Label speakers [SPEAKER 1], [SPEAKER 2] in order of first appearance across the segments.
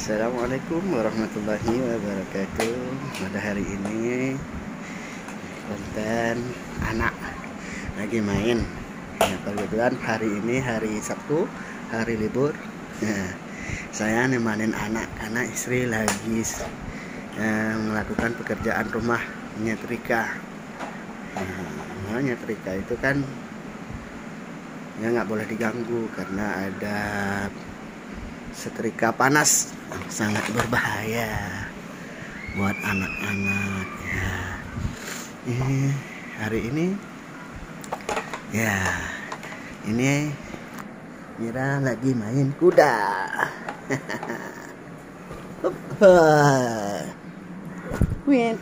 [SPEAKER 1] Assalamualaikum warahmatullahi wabarakatuh. Pada hari ini konten anak lagi main. Ya, kebetulan hari ini hari Sabtu, hari libur. Nah, saya nemanin anak karena istri lagi melakukan pekerjaan rumah, nyetrika. Nah, nyetrika itu kan ya nggak boleh diganggu karena ada setrika panas, sangat berbahaya buat anak-anak ya. Hari ini ya, ini Mira lagi main kuda. Wait,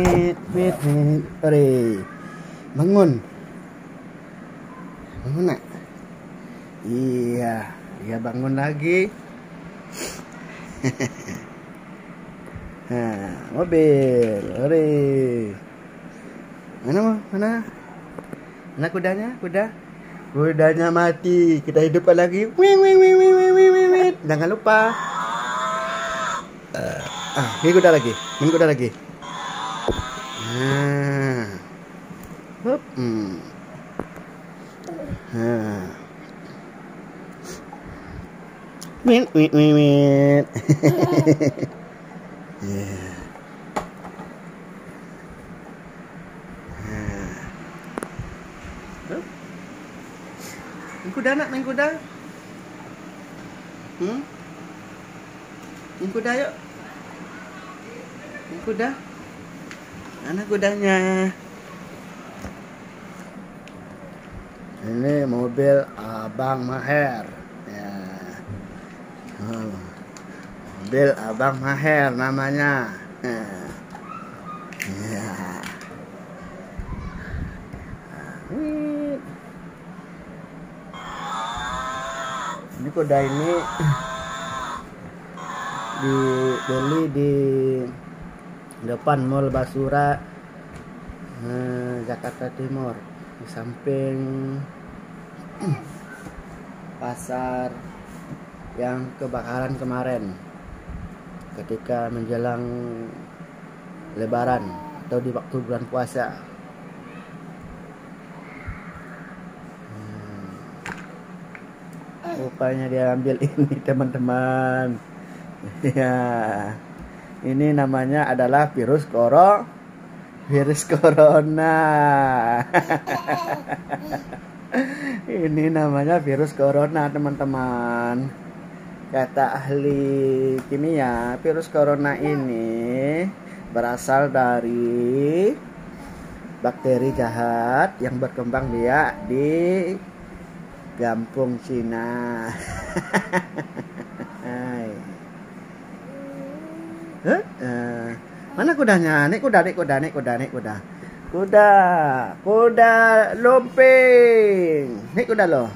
[SPEAKER 1] bangun nak. Iya, dia bangun lagi. Nah, mobil, mana kudanya, kudanya mati, kita hidupkan lagi. Jangan lupa. Ini kuda lagi, Nah, hop, nah. Wait. Yeah. Main kuda nak, main kuda. Main kuda yuk. Main kuda. Mana kudanya? Ini mobil Abang Maher. Ya. Mobil Abang Maher namanya. Ya. Ini kuda ini dibeli di depan Mall Basura, Jakarta Timur, di samping pasar yang kebakaran kemarin ketika menjelang Lebaran atau di waktu bulan puasa. Rupanya dia ambil ini teman-teman. Ya, ini namanya adalah virus corona. Ini namanya virus corona teman-teman. Kata ahli kimia, virus corona ini berasal dari bakteri jahat yang berkembang biak di Gampung Cina. Mana kudanya? Nek kuda. Kuda lumping. Nek kuda lo.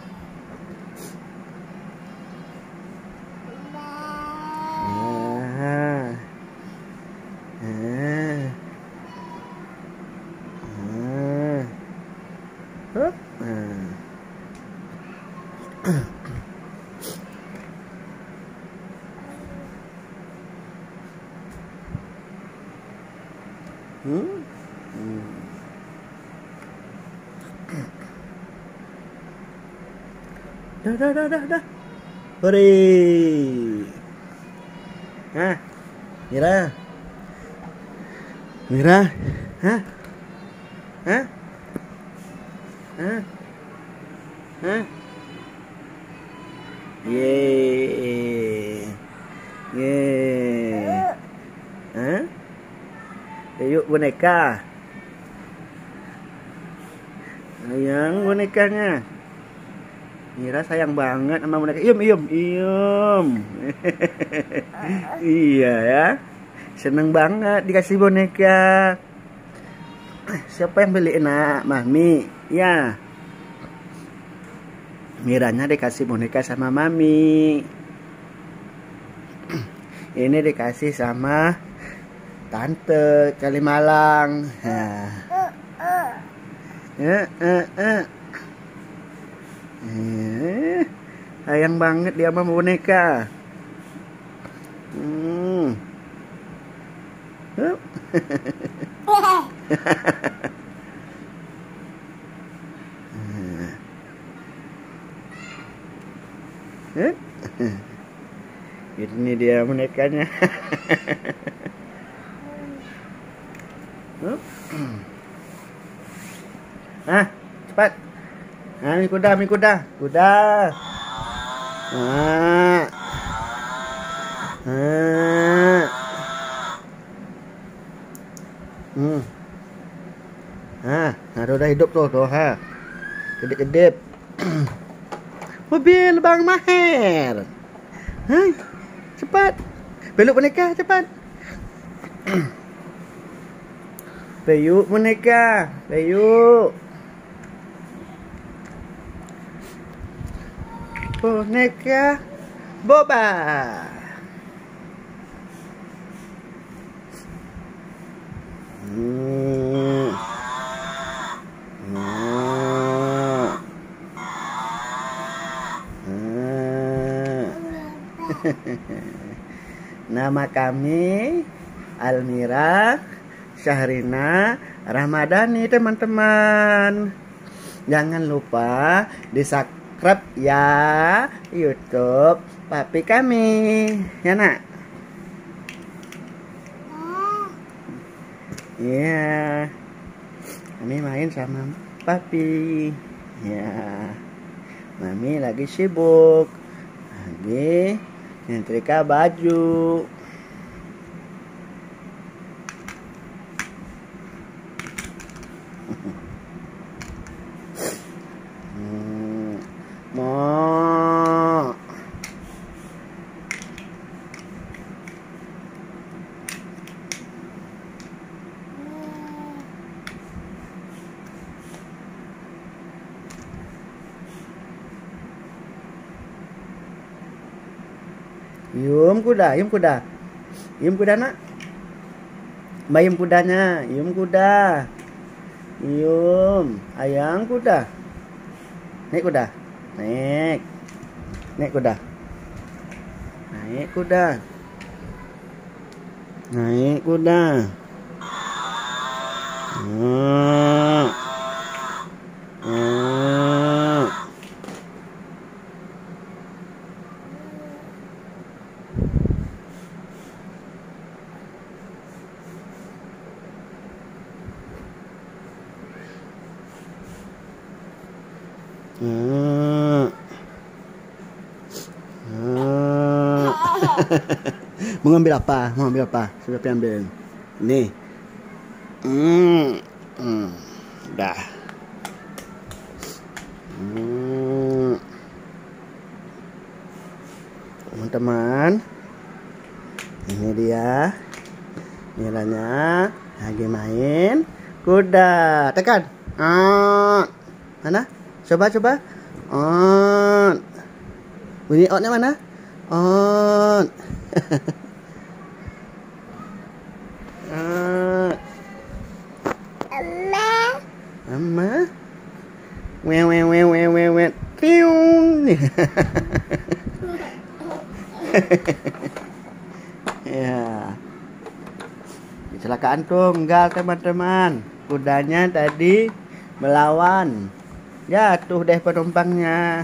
[SPEAKER 1] Dah. Hore. Hah? Mira. Hah? Yeay. Hah? Yuk boneka. Sayang bonekanya. Mira sayang banget sama boneka. Iyum. Iya ya. Seneng banget dikasih boneka. Siapa yang beliin nak? Mami. Ya. Miranya dikasih boneka sama Mami. Ini dikasih sama Tante Kalimalang. Sayang banget dia sama boneka. Hup. Ini dia bonekanya. Ah, cepat. Nah, mi kuda. Kuda. Ah. Ah. Udah hidup tuh, ha. Kedip-kedip. Mobil Bang Maher. Hai, cepat. Belok boneka, cepat. Peyuk boneka, peyuk. Boneka boba. Nama kami Almira Syahrina Ramadhani, teman-teman. Jangan lupa di subscribe ya YouTube papi kami, ya nak. Iya, kami main sama papi. Ya, mami lagi sibuk, lagi nyetrika baju. Mo. Yum kuda nak. Bayam kudanya, yum kuda. Yum, ayang kuda. Naik kuda. Naik kuda. Naik kuda. Naik kuda. Mau ngambil apa? Sudah ambil. Nih. Dah. Teman-teman, ini dia nilainya lagi main kuda. Tekan. Mana? Coba. Bunyi outnya mana? On. Mama. Wew. Tiung. Ya. Kecelakaan tunggal, teman-teman. Kudanya tadi melawan. Jatuh deh penumpangnya.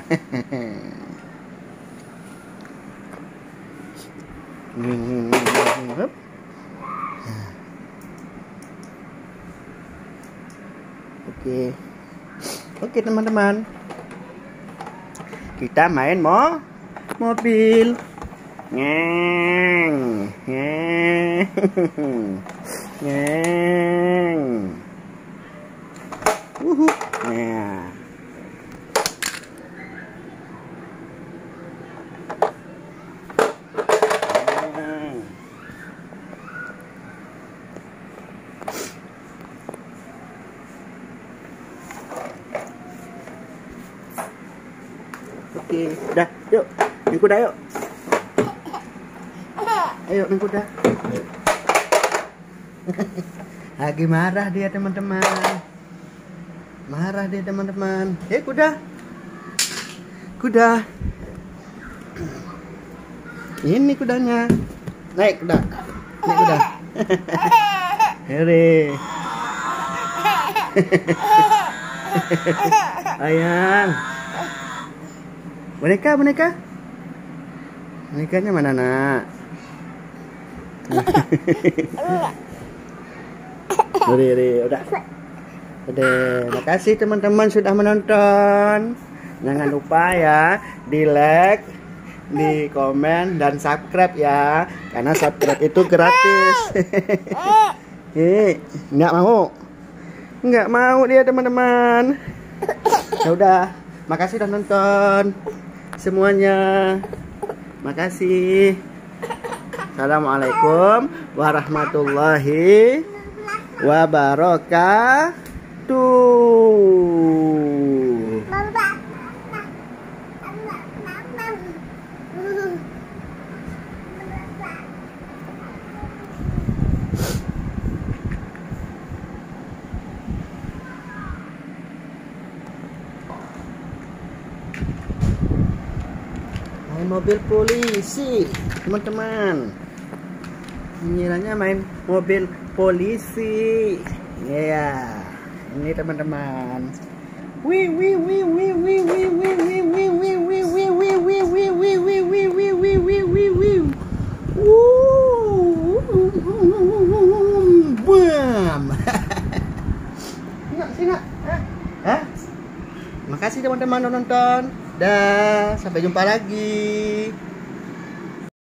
[SPEAKER 1] Oke teman-teman, kita main mobil. Ngeng. Nah. Oke, dah, yuk, main kuda yuk. Ayo main kuda. Lagi marah dia teman-teman. Kuda. Ini kudanya. Naik udah. Naik udah. Heri. Ayang. Boneka. Bonekanya mana, Nak? Udah. Makasih teman-teman sudah menonton. Jangan lupa ya di like, di komen dan subscribe ya, karena subscribe itu gratis. Nggak mau dia teman-teman. Ya udah, makasih udah nonton semuanya. Makasih. Assalamualaikum warahmatullahi wabarakatuh. Main mobil polisi, teman-teman. Ngiranya main mobil polisi. Ya, ini teman-teman. Sini. Makasih teman-teman udah nonton. Dah, sampai jumpa lagi.